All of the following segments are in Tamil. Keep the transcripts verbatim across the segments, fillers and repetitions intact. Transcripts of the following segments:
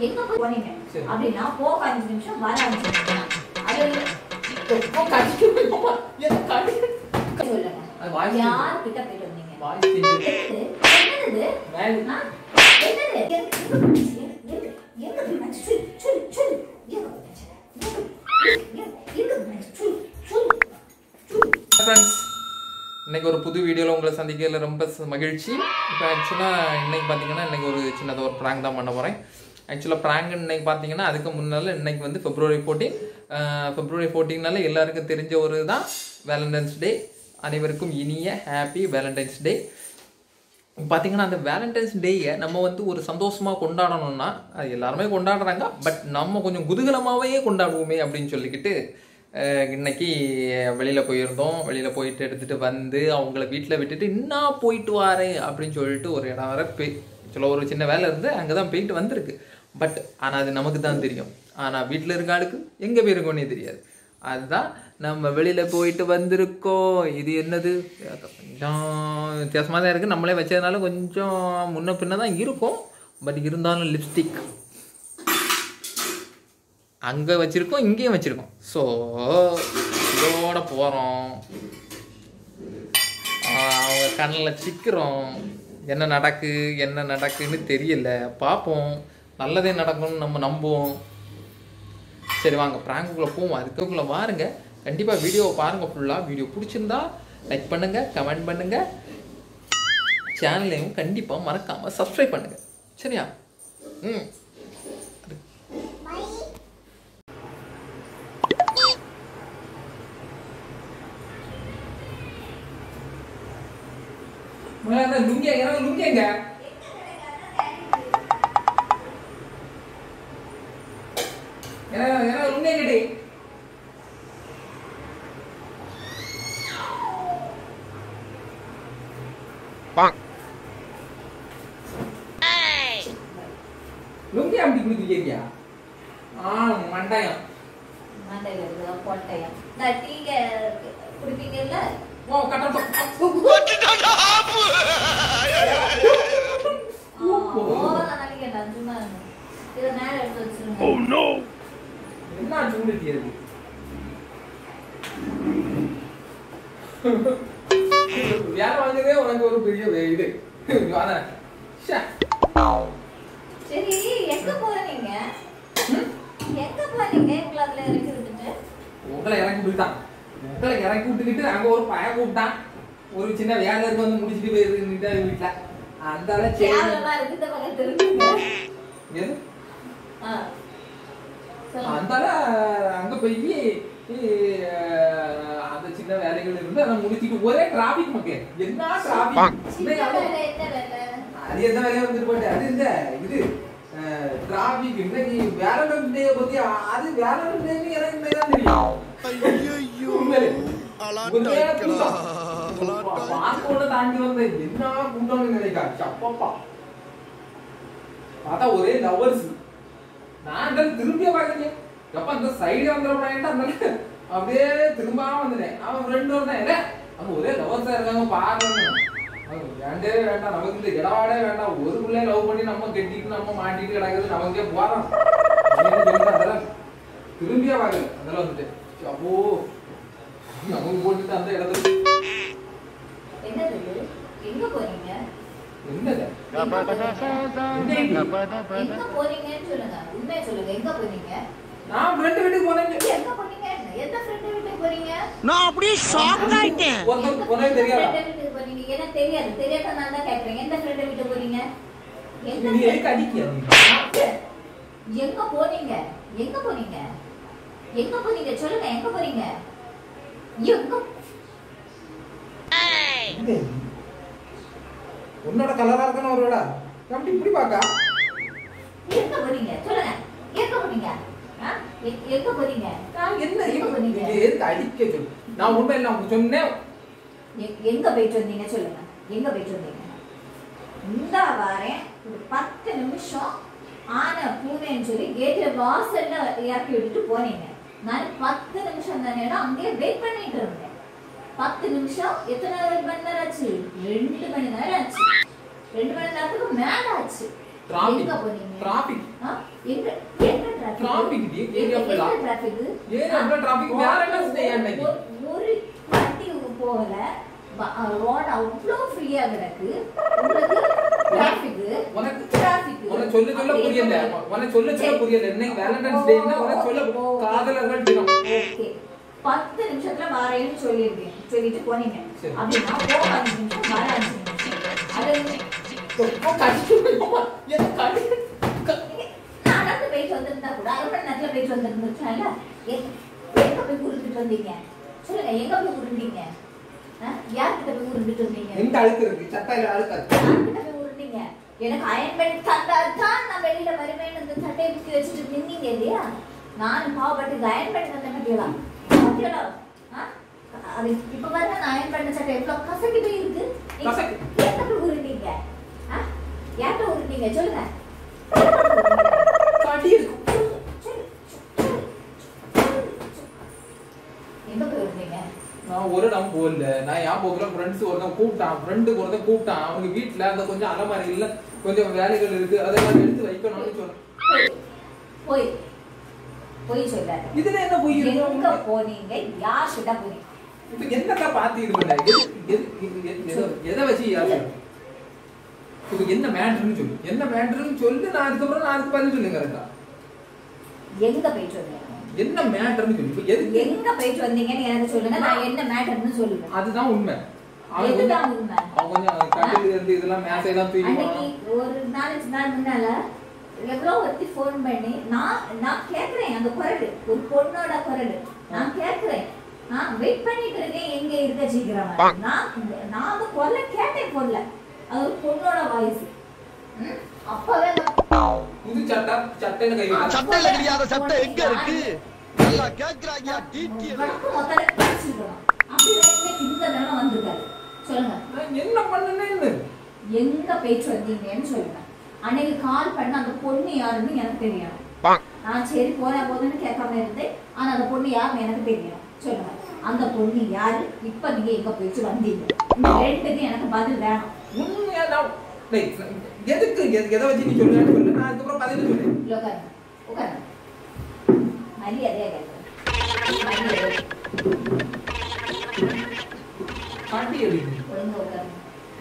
எங்க போறீங்க அப்படினா போக அஞ்சு நிமிஷம் வர அஞ்சு நிமிஷம் அது போ கடிச்சு என்ன கடிச்சு சொல்லுங்க யார் கிட்ட போய் வந்தீங்க வாய்ஸ் கேக்குது என்னது மேல என்னது எங்க எங்க மேட்ச் சுல் சுல் சுல் எங்க மேட்ச் எங்க மேட்ச் சுல் சுல் ஃப்ரெண்ட்ஸ் இன்னைக்கு ஒரு புது வீடியோவில் உங்களை சந்திக்கிறதுல ரொம்ப மகிழ்ச்சி. இப்போ ஆக்சுவலாக இன்னைக்கு பார்த்தீங்கன்னா இன்னைக்கு ஒரு சின்னதாக ஒரு ப்ராங்க் தான் பண்ண போகிறேன். ஆக்சுவலாக ப்ராங்க் இன்னைக்கு பார்த்தீங்கன்னா அதுக்கு முன்னால் இன்னைக்கு வந்து பிப்ரவரி ஃபோர்டீன் பிப்ரவரி ஃபோர்டீன்னால எல்லாருக்கும் தெரிஞ்ச ஒரு தான் வேலண்டைன்ஸ் டே. அனைவருக்கும் இனிய ஹாப்பி வேலண்டைன்ஸ் டே. பார்த்தீங்கன்னா அந்த வேலண்டைன்ஸ் டேயை நம்ம வந்து ஒரு சந்தோஷமாக கொண்டாடணும்னா அது எல்லாருமே கொண்டாடுறாங்க. பட் நம்ம கொஞ்சம் குதூகலமாகவே கொண்டாடுவோமே அப்படின்னு சொல்லிக்கிட்டு இன்னைக்கு வெளியில் போயிருந்தோம். வெளியில் போயிட்டு எடுத்துகிட்டு வந்து அவங்கள வீட்டில் விட்டுட்டு இன்னும் போயிட்டு வாரேன் அப்படின்னு சொல்லிட்டு ஒரு இடம் வர போய் சொல்ல ஒரு சின்ன வேலை இருந்து அங்கே தான் போயிட்டு வந்திருக்கு. பட் ஆனால் அது நமக்கு தான் தெரியும். ஆனால் வீட்டில் இருக்க ஆளுக்கு எங்கே போயிருக்கோன்னே தெரியாது. அதுதான் நம்ம வெளியில் போயிட்டு வந்திருக்கோம். இது என்னது கொஞ்சம் வித்தியாசமாக தான் இருக்குது. நம்மளே வச்சதுனால கொஞ்சம் முன்ன பின்ன தான் இருக்கும். பட் இருந்தாலும் லிப்ஸ்டிக் அங்கே வச்சுருக்கோம், இங்கேயும் வச்சுருக்கோம். ஸோ இதோட போகிறோம், அவங்க கண்ணில் சிக்கிறோம். என்ன நடக்கு என்ன நடக்குன்னு தெரியல, பார்ப்போம். நல்லதே நடக்கும்னு நம்ம நம்புவோம். சரி வாங்க ப்ராங்குக்குள்ளே போவோம். அதுக்குள்ளே பாருங்க, கண்டிப்பாக வீடியோவை பாருங்கள் ஃபுல்லாக. வீடியோ பிடிச்சிருந்தா லைக் பண்ணுங்கள், கமெண்ட் பண்ணுங்கள், சேனலையும் கண்டிப்பாக மறக்காமல் சப்ஸ்கிரைப் பண்ணுங்கள். சரியா? ம் லுங்கி எனக்கு லுங்கி எங்க எனக்கு லுங்கி எங்கடி லுங்கி அப்படி குடிக்கிறீங்க? ஆ மண்டையம் மண்டையில இருக்குதா பொட்டையம் நான் டீங்க குடிப்பீங்கல்ல. ஓ கட்டப்ப வேலை வாங்குறதே உனக்கு ஒரு பெரிய இது. சரி எங்க போறீங்க? எங்க போறீங்க? உங்களை அதுல இறக்கி விட்டுட்டு உங்களை இறக்கி விட்டுட்டான். உங்களை இறக்கி விட்டுக்கிட்டு அங்க ஒரு பையன் கூப்பிட்டான். ஒரு சின்ன வேலை இருக்கு வந்து முடிச்சுட்டு போயிருந்துட்டா வீட்டுல. அந்த அந்தால அங்க போய் அந்த சின்ன வேலைகள் இருந்து அதை முடிச்சுட்டு ஒரே டிராபிக் மக்கள். என்ன டிராபிக்? அது எந்த வேலையா வந்துட்டு போட்டு அது இந்த இது டிராபிக். இன்னைக்கு வேலண்டைன்ஸ் டே பத்தி அது வேலண்டைன்ஸ் டே எனக்கு இன்னைக்கு தெரியும். தாண்டி வந்த என்ன கூட்டம் நினைக்கா சப்பப்பா பார்த்தா ஒரே லவர்ஸ். நான் திரும்பிய பாக்கிறேன் எப்ப அந்த சைடு வந்துடப்படான்ட்டு அந்த அப்படியே திரும்ப வந்துட்டேன். அவன் ஃப்ரெண்ட் ஒருத்தன் அவங்க ஒரே லவர்ஸா இருக்காங்க பாக்கணும். வேண்டே வேண்டாம், நமக்கு இந்த இடவாடே வேண்டாம். ஒரு பிள்ளைய லவ் பண்ணி நம்ம கெட்டிட்டு நம்ம மாட்டிட்டு கிடக்குது நமக்கே போறோம். அதெல்லாம் திரும்பியா பாக்கல. அதெல்லாம் வந்துட்டு அப்போ நமக்கு போட்டுட்டு அந்த இடத்துல என்னது எங்க போறீங்க? என்னது எங்க போறீங்கன்னு சொல்லுங்க, உண்மையை சொல்லுங்க. எங்க போறீங்க? நான் ஃப்ரெண்ட் வீட்டுக்கு போறேன். எங்க போறீங்க? எந்த ஃப்ரெண்ட் வீட்டுக்கு போறீங்க? நான் அப்படியே ஷாக் ஆயிட்டேன். ஒருத்தர் போனே தெரியாதா? ஃப்ரெண்ட் வீட்டுக்கு போறீங்க? எனக்கு தெரியாது. தெரியாத நான் தான் கேக்குறேன். எந்த ஃப்ரெண்ட் வீட்டுக்கு போறீங்க? எங்க நீ எதுக்கு அடிக்கியா? எங்க போறீங்க? எங்க போறீங்க? எங்க போறீங்க சொல்லுங்க. எங்க போறீங்க? எங்க உன்னோட கலரா இருக்கணும் ஒருவேளை அப்படி இப்படி பாக்கா. எங்க போறீங்க சொல்லுங்க. எங்க போறீங்க? எங்க போறீங்க? என்ன எதுக்கு அடிக்க சொல்லு. நான் உண்மை இல்லை அவங்க சொன்னேன். எங்க போயிட்டு வந்தீங்க சொல்லுங்க. எங்க போயிட்டு வந்தீங்க? இந்த வாரேன் ஒரு பத்து நிமிஷம் ஆன பூனைன்னு சொல்லி கேட்ல வாசல்ல இறக்கி விட்டுட்டு போனீங்க. நான் பத்து நிமிஷம் தானே அங்கேயே வெயிட் பண்ணிட்டு இருந்தேன். பத்து நிமிஷம் எத்தனை மணி நேரம் ஆச்சு? ரெண்டு மணி நேரம் ஆச்சு. ரெண்டு மணி நேரத்துக்கு மேல ஆச்சு. டிராபிக் எங்க போறீங்க டிராபிக் எங்க எங்க டிராபிக் டிராபிக் டி ஏரியா ஃபுல்லா டிராபிக் ஏரியா டிராபிக் வேற என்ன ஸ்டே அன்னைக்கு ஒரு வண்டி போகல ரோட் அவ்ளோ ஃப்ரீயா கிடக்கு உங்களுக்கு டிராபிக் உனக்கு டிராபிக் உனக்கு சொல்ல சொல்ல புரியல உனக்கு சொல்ல சொல்ல புரியல இன்னைக்கு வேலண்டைன்ஸ் டேன்னா உனக்கு சொல்ல காதலர்கள் தினம் ஓகே பத்து நிமிஷத்துல வாரேன்னு சொல்லிருக்கேன் சொல்லிட்டு போனீங்க அப்படின்னா போக அஞ்சு நிமிஷம் வர அஞ்சு நிமிஷம் அது நடந்து போயிட்டு வந்திருந்தா கூட அரை நேரத்துல போயிட்டு வந்திருந்துச்சுல எங்க போய் உருண்டுட்டு வந்தீங்க சொல்லுங்க எங்க போய் உருண்டீங்க யார்கிட்ட போய் உருண்டுட்டு வந்தீங்க எங்க அழுக்கு இருக்கு சட்டையில அழுக்கு யார்கிட்ட போய் உருண்டீங்க எனக்கு அயன் பண்ணி தந்தாதான் நான் வெளியில வருவேன்னு இந்த சட்டையை தூக்கி வச்சுட்டு நின்னீங்க இல்லையா நானும் பாவப்பட்டு அயன் பண்ணி வந்தேன் பத்தியலா பத்தியலா அது இப்ப பாருங்க நான் அயன் பண்ண சட்டை எவ்வளவு கசக்கி போய் இருக்கு எங்க போய் உருண்டீங்க யார்கிட்ட உருண்டீங்க சொல்லுங்க எங்க போய் உருண்டீங்க நான் ஒரு இடம் போகல நான் ஏன் போகல ஃப்ரெண்ட்ஸ் ஒருத்தன் கூப்பிட்டான் ஃப்ரெண்டுக்கு ஒருத்தன் கூப்பிட்டான் அவங்க வீட்டுல அந்த கொஞ்சம் அலமாரிகள்ல கொஞ்சம் வேலைகள் இருக்கு அதெல்லாம் எடுத்து வைக்கணும்னு சொன்னேன் போய் போய் சொல்றாரு இதுல என்ன போய் எங்க போனீங்க யார் கிட்ட போனீங்க இப்ப என்னக்கா பாத்து இது பண்ண எதை வச்சு யாரு இப்ப என்ன மேட்டர்னு சொல்லு என்ன மேட்டர்னு சொல்லு நான் அதுக்கப்புறம் நான் அதுக்கு பதில் சொல்லுங்க கரெக்டா எங்க போயிட்டு வந்தீங்க என்ன மேட்டர்னு சொல்லு இப்ப எது எங்க போயிட்டு வந்தீங்கன்னு எனக்கு சொல்லுங்க நான் என்ன மேட்டர்னு சொல்லுவேன் அதுதான் உண்மை அதுதான் உண்மை அவங்க கொஞ்சம் கட்டில இருந்து இதெல்லாம் மேசையெல்லாம் தூக்கி அன்னைக்கு ஒரு நாலஞ்சு நாள் முன்னால எவ்வளோ ஒருத்தி ஃபோன் பண்ணி நான் நான் கேட்குறேன் அந்த குரல் ஒரு பொண்ணோட குரல் நான் கேட்குறேன் நான் வெயிட் பண்ணிட்டு இருக்கேன் எங்க இருக்க சீக்கிரமா நான் நான் அந்த குரலை கேட்டேன் போடல அது ஒரு பொண்ணோட வாய்ஸ் அப்பவே புது சட்டை சட்டையில கை சட்டையில கிடையாத சட்டை எங்க இருக்கு நல்லா கேக்குறாங்க டீட்டெயில் மொத்தல படிச்சிருக்கோம் அப்படி எனக்கு இந்த நேரம் வந்திருக்காரு சொல்லுங்க என்ன பண்ணனேன்னு எங்க பேச்சு வந்தீங்கன்னு சொல்லுங்க அன்னைக்கு கால் பண்ண அந்த பொண்ணு யாருன்னு எனக்கு தெரியும் நான் சரி போற போதுன்னு கேட்காம இருந்தேன் ஆனா அந்த பொண்ணு யாருன்னு எனக்கு தெரியும் சொல்லுங்க அந்த பொண்ணு யாரு இப்ப நீங்க எங்க போயிட்டு வந்தீங்க இந்த ரெண்டுக்கு எனக்கு பதில் வேணும் உண்மையா நான் எதுக்கு எதை வச்சு நீ சொல்லுன்னு சொல்லு நான் அதுக்கப்புறம் பதில் சொல்றேன் இல்ல உட்காருங்க உட்காருங்க மரியாதையா கேட்குறேன் பாட்டி எப்படி ஒழுங்கா உட்காருங்க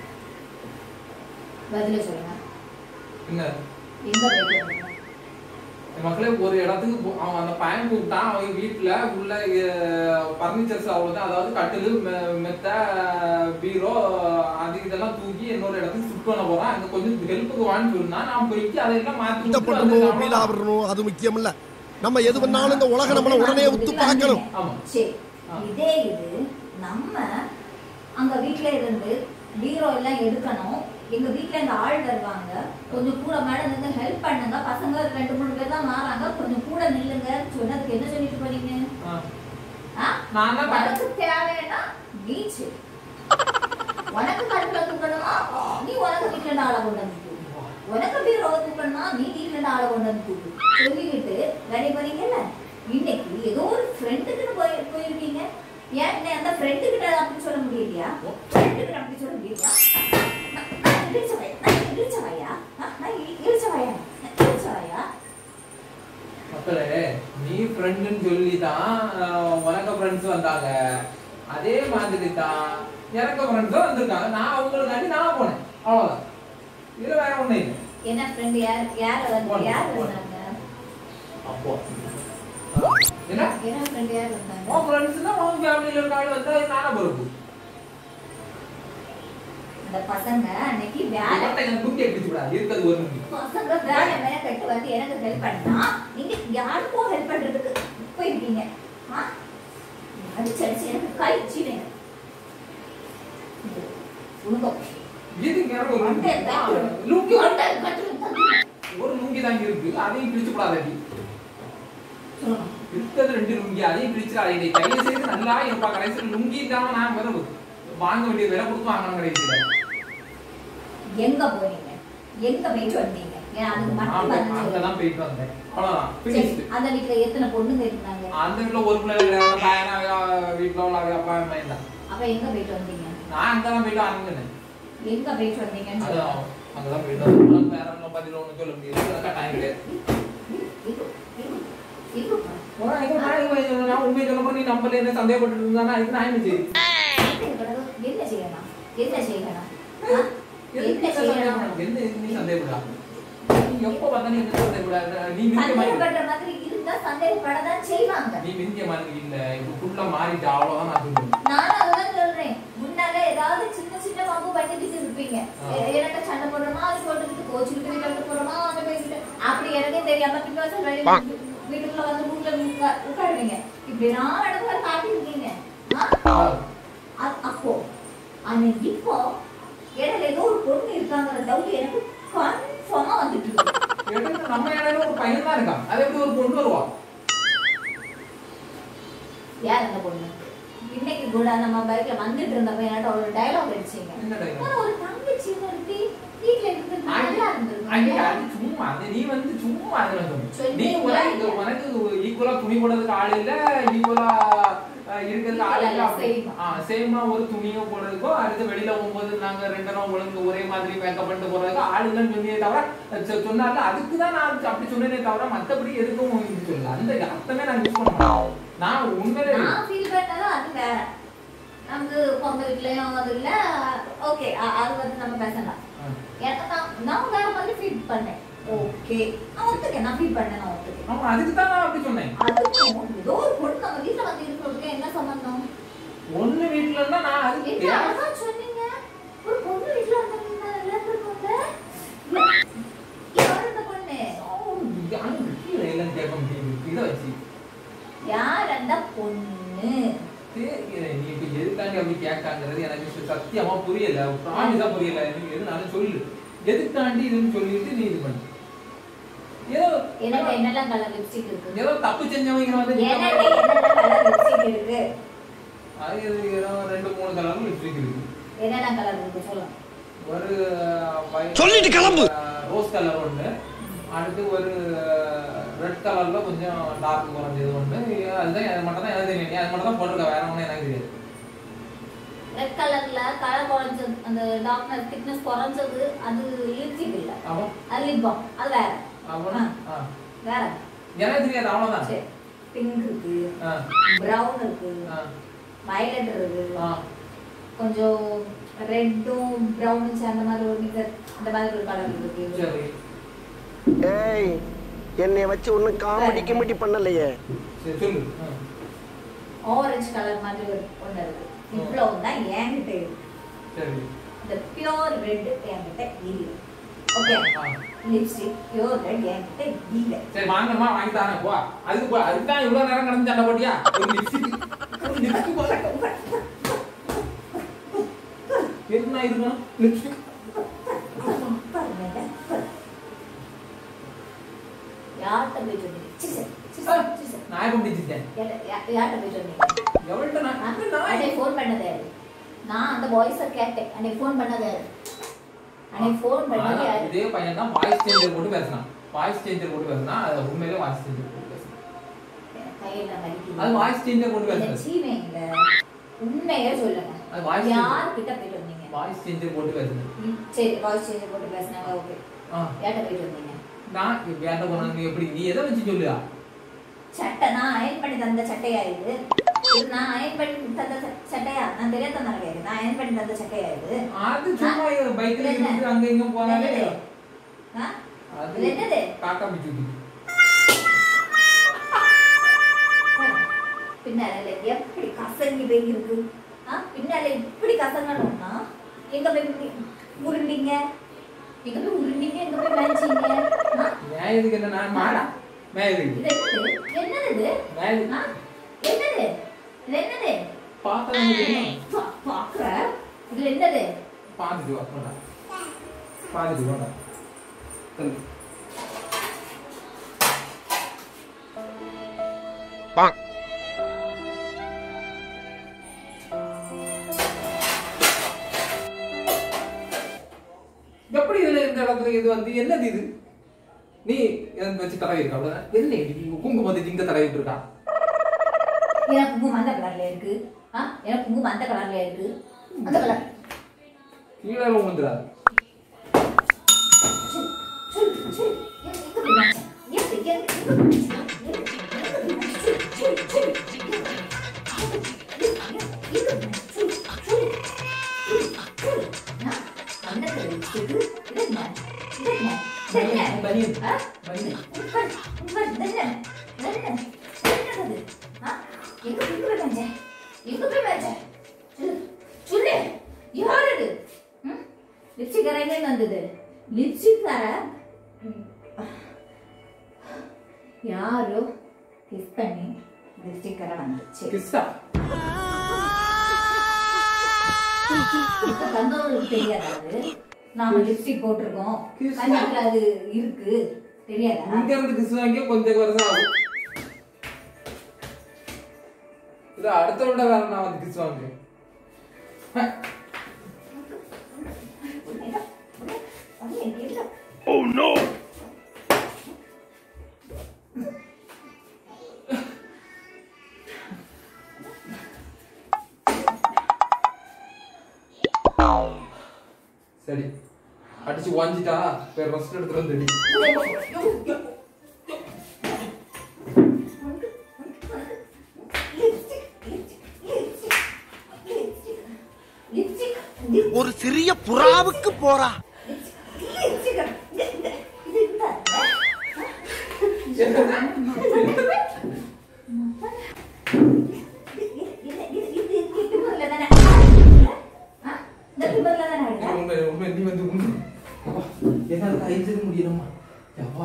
பதில சொல்லுங்க என்ன எங்க போயிட்டு வந்தீங்க மக்களே ஒரு இடத்துக்கு அவன் அந்த பையன் கூப்பிட்டான் அவங்க வீட்டுல உள்ள பர்னிச்சர்ஸ் அவ்வளவுதான் அதாவது கட்டிலு மெத்த பீரோ அது இதெல்லாம் தூக்கி இன்னொரு இடத்துக்கு ஷிஃப்ட் பண்ண போறான் அங்க கொஞ்சம் ஹெல்ப்புக்கு வான்னு சொன்னா நான் போயிட்டு அதெல்லாம் மாத்தி அது முக்கியம் இல்ல நம்ம எது பண்ணாலும் இந்த உலக நம்மள உடனே உத்து பார்க்கணும் சரி இதே இது நம்ம அங்க வீட்ல இருந்து பீரோ எல்லாம் எடுக்கணும் எங்க வீட்ல இந்த ஆள் வருவாங்க கொஞ்சம் கூட மேடம் வந்து ஹெல்ப் பண்ணுங்க பசங்க ரெண்டு மூணு பேர் தான் மாறாங்க கொஞ்சம் கூட நில்லுங்க சொன்னதுக்கு என்ன சொல்லிட்டு போறீங்க உனக்கு தேவைன்னா நீச்சு உனக்கு கட்டுல தூக்கணுமா நீ உனக்கு வீட்டுல இருந்து ஆளை கொண்டு வந்து தூக்கு உனக்கு பீரோ தூக்கணுமா நீ வீட்டுல இருந்து ஆளை கொண்டு வந்து தூக்கு சொல்லிக்கிட்டு ரெடி பண்ணீங்கல்ல இன்னைக்கு ஏதோ ஒரு ஃப்ரெண்டுக்குன்னு போய் போயிருக்கீங்க ஏன் அந்த ஃப்ரெண்டு கிட்ட அப்படி சொல்ல முடியலையா ஃப்ரெண்டு கிட்ட அப்படி சொல்ல முடியலையா மக்களே நீ ஃப்ரெண்டுன்னு சொல்லிதான் உனக்கு ஃப்ரெண்ட்ஸ் வந்தாங்க அதே மாதிரி தான் எனக்கு ஃப்ரெண்ட்ஸும் வந்திருக்காங்க நான் அவங்களுக்காண்டி நான் போனேன் அவ்வளவுதான் இதுல வேற ஒண்ணு இல்லை என்ன ஃப்ரெண்ட் யார் யார் வந்து யார் வந்தாங்க அப்போ என்ன என்ன ஃப்ரெண்ட் யார் வந்தாங்க உன் ஃப்ரெண்ட்ஸ்னா உன் ஃபேமிலியில இருக்க ஆள் வந்தா நானா பொறுப்பு அந்த பசங்க அன்னைக்கு வேலை எனக்கு குட்டி அடிச்சு விடாது இருக்குது ஒரு நிமிஷம் பசங்க வேலை மேல கட்டு வந்து எனக்கு ஹெல்ப் பண்ணா நீங்க யாருக்கோ ஹெல்ப் பண்றதுக்கு போயிருக்கீங்க ஆ அடிச்சு அடிச்சு எனக்கு கை சீடுங்க உனக்கு இது வேற ஒரு லுங்கி ஒரு லுங்கி தான் இருக்கு அதையும் பிடிச்சு விடாதடி இருக்கிறது ரெண்டு லுங்கி அதையும் பிடிச்சிடாதே கையில சேர்த்து நல்லா இருப்பா கடைசியில் லுங்கி இல்லாம நான் வேற வாங்க வேண்டிய விலை கொடுத்து வாங்கணும் கடைசியில் எங்க போனீங்க எங்க போயிட்டு வந்தீங்க அதுக்கு மட்டும் அங்கதான் போயிட்டு வந்தேன் அவ்வளவுதான் பினிஷ்டு அந்த வீட்டுல எத்தனை பொண்ணுங்க இருந்தாங்க அந்த வீட்டுல ஒரு பிள்ளை பையனா வீட்டுல உள்ள அப்பா அம்மா இருந்தா அப்ப எங்க போயிட்டு வந்தீங்க நான் அங்கதான் போயிட்டு வாங்கினேன் எங்க போயிட்டு வந்தீங்கன்னு அங்கதான் போயிட்டு வந்தேன் வேற ஒன்னும் பதில் ஒன்னும் சொல்ல முடியாது டைம் இல்லை நான் உண்மையை சொல்ல நீ நம்பல என்ன சந்தேகப்பட்டு இருந்தா அதுக்கு நான் என்ன செய்யும் என்ன செய்யணும் என்ன செய்யணும் என்ன நீ சந்தேகப்படா எப்போ பார்த்தா நீ என்ன சந்தேகப்படா நீ சந்தேகப்படுற மாதிரி இருந்தா சந்தேகப்படதான் செய்வாங்க நீ மிந்திய மாதிரி இல்ல இப்போ ஃபுல்லா மாறிட்டு அவ்வளவுதான் நான் சொல்றேன் நான் அதான் சொல்றேன் முன்னால ஏதாவது சின்ன சின்ன வம்பு பண்ணிட்டு இருப்பீங்க ஏன்னா சண்டை போடுறோமா அது போட்டுக்கிட்டு கோச்சுக்கிட்டு வீட்டுல போறோமா அந்த பேசிட்டு அப்படி எனக்கே தெரியாம பின்வாசல் வெளியே வீட்டுக்குள்ள வந்து ரூம்ல உட்காருவீங்க இப்படி நான் இடத்துல காட்டியிருக்கீங்க அப்போ ஆனா இப்போ இடையில ஏதோ ஒரு பொண்ணு இருக்காங்கிற டவுட் எனக்கு கன்ஃபார்மா வந்துட்டு இருக்கு நம்ம இடையில ஒரு பையன் தான் இருக்கான் அது எப்படி ஒரு பொண்ணு வருவா யார் அந்த பொண்ணு இன்னைக்கு கூட நம்ம பைக்ல வந்துட்டு இருந்தப்ப என்கிட்ட ஒரு டயலாக் அடிச்சீங்க ஒரு தங்கச்சி நிறுத்தி வீட்ல இருந்து நல்லா இருந்திருக்கு சும்மா நீ வந்து சும்மா நீ உனக்கு உனக்கு ஈக்குவலா துணி போடுறதுக்கு ஆள் இல்ல ஈக்குவலா இருக்கிறதுக்கு ஆள் இல்ல சேமா ஒரு துணியோ போடுறதுக்கோ அடுத்து வெளியில போகும்போது நாங்க ரெண்டரும் ஒழுங்கு ஒரே மாதிரி மேக்கப் பண்ணிட்டு போறதுக்கு ஆள் இல்லைன்னு சொன்னியே தவிர சொன்னால அதுக்குதான் நான் அப்படி சொன்னேனே தவிர மத்தபடி எதுக்கும் சொல்லல அந்த அர்த்தமே நான் யூஸ் பண்ண மாட்டேன் நான் உண்மையிலே நான் ஃபீல் பண்ணாலும் அது வேற நமக்கு பொம்பளை வீட்லயும் அது இல்ல ஓகே அது வந்து நம்ம பேசலாம் ஏன்னா நான் வேற மாதிரி ஃபீல் பண்ணேன் ஓகே நான் ஒத்துக்கேன் நான் ஃபீல் பண்ணேன் நான் ஒத்துக்கேன் ஆமா அதுக்கு தான் நான் அப்படி சொன்னேன் அதுக்கு ஏதோ ஒரு பொண்ணு நம்ம வீட்ல வந்து இருக்கிறதுக்கு என்ன சம்பந்தம் ஒண்ணு வீட்ல இருந்தா நான் அதுக்கு என்ன அழகா சொன்னீங்க ஒரு பொண்ணு வீட்ல வந்து நல்லா இருக்கும்ல யார் அந்த பொண்ணு யாரு கீழே எல்லாம் கேட்க முடியுது இதை வச்சு யார் அந்த பொண்ணு தெரியல நீ இப்ப எதுக்காண்டி அப்படி கேட்காங்கிறது எனக்கு சத்தியமா புரியல ப்ராமிஸா புரியல எனக்கு எதுனாலும் சொல்லு எதுக்காண்டி இதுன்னு சொல்லிட்டு நீ இது பண்ணு ஏதோ எனக்கு என்னெல்லாம் கலர் லிப்ஸ்டிக் இருக்கு ஏதோ தப்பு செஞ்சவங்க வந்து எனக்கு என்னெல்லாம் கலர் லிப்ஸ்டிக் இருக்கு அது ஏதோ ரெண்டு மூணு கலர் லிப்ஸ்டிக் இருக்கு என்னெல்லாம் கலர் இருக்கு சொல்லுங்க ஒரு சொல்லிட்டு கிளம்பு ரோஸ் கலர் ஒன்று அடுத்து ஒரு ரெட் கலர்ல கொஞ்சம் டார்க் குறைஞ்சது ஒன்று அதுதான் அது மட்டும் தான் எனக்கு தெரியும் அது மட்டும் தான் போட்டிருக்க வேற ஒன்றும் எனக்கு தெரியாது ரெட் கலர்ல கலர் குறைஞ்சது அந்த டார்க்னஸ் திக்னஸ் குறைஞ்சது அது லிப்ஸ்டிக் இல்ல அது லிப் பாம் அது வேற வேற எனக்கு தெரியாது அவ்வளவுதான் சரி பிங்க் இருக்கு பிரவுன் இருக்கு வயலட் இருக்கு கொஞ்சம் ரெட்டும் பிரவுனும் சேர்ந்த மாதிரி ஒரு மிக்சர் அந்த மாதிரி ஒரு கலர் இருக்கு சரி ஏய் என்னைய வச்சு ஒண்ணும் காமெடி கிமெடி பண்ணலையே சரி சொல்லு ஆரஞ்சு கலர் மாதிரி ஒரு ஒன்று இருக்கு இவ்வளவு தான் என்கிட்ட இருக்கு சரி இந்த பியூர் ரெட் என்கிட்ட இல்ல ஓகே லிப்ஸ்டிக் பியூர் ரெட் என்கிட்ட இல்ல சரி வாங்கம்மா வாங்கி தரேன் போ அதுக்கு அதுக்கு தான் இவ்வளவு நேரம் கடந்து சண்டை போட்டியா ஒரு லிப்ஸ்டிக் ஒரு லிப்ஸ்டிக் போல என்ன இதுனா லிப்ஸ்டிக் யார்கிட்ட போய் சொன்னீங்க நான் எப்படி முடிச்சிட்டேன் யார்கிட்ட போய் சொன்னீங்க எவள்கிட்ட நான் அன்னைக்கு ஃபோன் பண்ணதே நான் அந்த வாய்ஸை கேட்டேன் அன்னைக்கு ஃபோன் பண்ணதே அன்னைக்கு ஃபோன் பண்ணது இதே பையன் தான் வாய்ஸ் சேஞ்சர் போட்டு பேசினான் வாய்ஸ் சேஞ்சர் போட்டு பேசினா அது உண்மையிலே வாய்ஸ் சேஞ்சர் போட்டு பேசினான் கையில மடிக்கி அது வாய்ஸ் சேஞ்சர் போட்டு பேசினான் சீமைங்க உண்மையே சொல்லுங்க அது வாய்ஸ் யார் கிட்ட போய் சொன்னீங்க வாய்ஸ் சேஞ்சர் போட்டு பேசினான் சரி வாய்ஸ் சேஞ்சர் போட்டு பேசினாங்க ஓகே யார்கிட்ட போய் சொன்னீங்க நான் வேற போறாங்க எப்படி நீ எதை வச்சு சொல்லுடா சட்டை நான் அயன் பண்ணி தந்த சட்டையா இது இது நான் அயன் பண்ணி தந்த சட்டையா நான் தெரியாத நடக்க நான் அயன் பண்ணி தந்த சட்டையா இது அது சும்மா பைக்ல இருந்து அங்க இங்க போறானே அது என்னது காக்கா பிச்சுடி பின்னால எப்படி கசங்கி போய் இருக்கு பின்னால இப்படி கசங்கணும்னா எங்க போய் உருண்டீங்க எங்க போய் உருண்டீங்க எங்க போய் மேய்ச்சீங்க நான் எதுக்கு என்ன நான் மாடா மேலே என்னது இது மேலே என்னது இது என்னது பாத்தா பாக்குற இது என்னது பாத்துட்டு வா போடா பாத்துட்டு வாடா சரி பாங் எப்படி இதுல இந்த இடத்துல இது வந்து என்னது இது நீ எந்த வச்சு தடவி இருக்க அவ்வளவுதான் என்ன குங்குமத்தை இங்க தடவிட்டு இருக்கா எனக்கு குங்குமம் அந்த கலர்ல இருக்கு எனக்கு குங்குமம் அந்த கலர்ல இருக்கு அந்த கலர் கீழே விழுந்துடாது சொல்லு பனியன் ஆ? பனியன் உட்கார், உட்கார், நில்லு, நில்லு. என்னது? ஆ? எங்க போய் வச்ச? எங்க போய் வச்ச? சொல்லு, சொல்லு. யார் இது? ம்? லிப்ஸ்டிக் கரை எங்க வந்தது? லிப்ஸ்டிக் கரை யாரோ கிஸ் பண்ணி லிப்ஸ்டிக் கரை வந்துச்சு. கிஸ்ஸா தந்தவங்களுக்கு தெரியாதாது? நாம லிப்ஸ்டிக் போட்டிருக்கோம், கண்ணாடில அது இருக்கு, தெரியாதா? இங்க இருந்து கிஸ் வாங்கி கொஞ்சம் வருஷம் ஆகும். இது அடுத்த விட வேற நான் வந்து கிஸ் வாங்குறேன். Oh no! சரி அடிச்சு வாஞ்சிட்டா வேற ரெஸ்ட் எடுத்துட்டு வந்து ஒரு சிறிய புறாவுக்கு போறா. நீ வந்து என்னால கைச்சது முடியலம்மா. யப்பா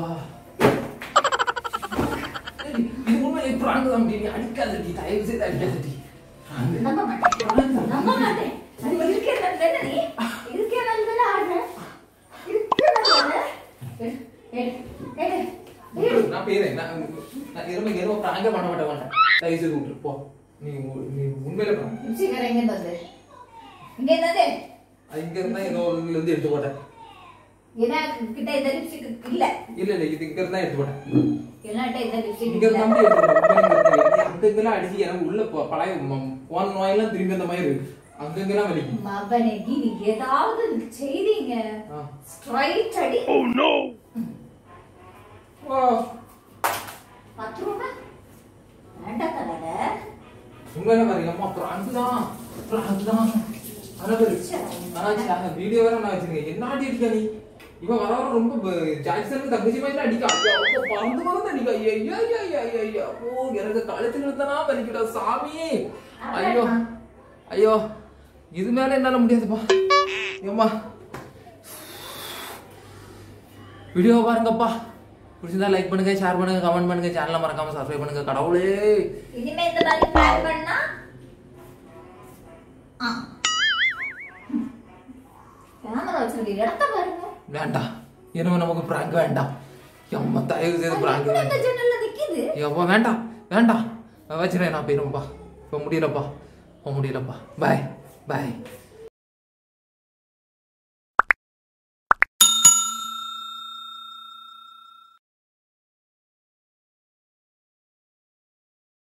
இது உண்மை பிராங்க் தான். நீ அடிக்காதடி, தயவு செய்து அடிக்காதடி. நம்ப மாட்டேன், நம்ப மாட்டேன். அது இருக்கே நல்ல நீ இருக்கே நல்ல ஆடுற இருக்கே நல்ல. ஏ ஏ நான் பேரேன் நான் நான் இரும இரும பிராங்க பண்ண மாட்டேன் மாட்டேன். தயவு செய்து விட்டு போ. நீ நீ உண்மையில பிராங்க. சீக்கிரம் எங்க வந்து இங்க என்னது? இங்க இருந்தா ஏதோ ஒரு இதுல இருந்து எடுத்து போட்டேன். என்ன கிட்ட இந்த லிப்ஸ்டிக் இல்ல இல்ல இல்ல இது இங்க இருந்தா எடுத்து போட்டேன். என்னட்ட இந்த லிப்ஸ்டிக் இங்க இல்ல. இருந்தா எடுத்து அங்கங்கெல்லாம் அடிச்சு எனக்கு உள்ள பழைய போன நோயெல்லாம் திரும்பி அந்த மாதிரி இருக்கு. அங்கங்கெல்லாம் வலிக்கும். மகனே நீ ஏதாவது செய்றீங்க ஸ்ட்ரைட் அடி. Oh no! ஓ பத்து ரூபாய் வேண்டாம் கடை. உண்மையில பாருங்க அம்மா பிராங்க் தான் பிராங்க் தான். ஆனா ஆனா வீடியோ வேற நான் வச்சிருக்கேன். என்ன அடி அடிக்கா நீ? இவன் வர வர ரொம்ப ஜாக்சனுக்கு தங்கச்சி மாதிரி அடிக்கா. ஐயோ பறந்து பறந்து அடிக்கா. ஐயா ஐயா ஐயா ஐயா ஓ எனக்கு கழுத்து நிறுத்தனா வலிக்குடா சாமி. ஐயோ ஐயோ இது மேல என்னால முடியாதுப்பா. ஏம்மா வீடியோ பாருங்கப்பா. பிடிச்சிருந்தா லைக் பண்ணுங்க, ஷேர் பண்ணுங்க, கமெண்ட் பண்ணுங்க, சேனலை மறக்காம சப்ஸ்கிரைப் பண்ணுங்க. கடவுளே இனிமே இந்த மாதிரி பிளான் பண்ணா ஆ கேமரா வச்சிருக்க இடத்த பாருங்க. வேண்டாம் இனிமே நமக்கு பிராங்க் வேண்டாம். எம்மா தயவு செய்து பிராங்க் இந்த வேண்டாம். ஜன்னல்ல நிக்குது. எப்பா வேண்டாம் வேண்டாம் வச்சிருக்கேன். நான் போயிருப்பா. இப்போ முடியலப்பா இப்போ முடியலப்பா. பாய் பாய்.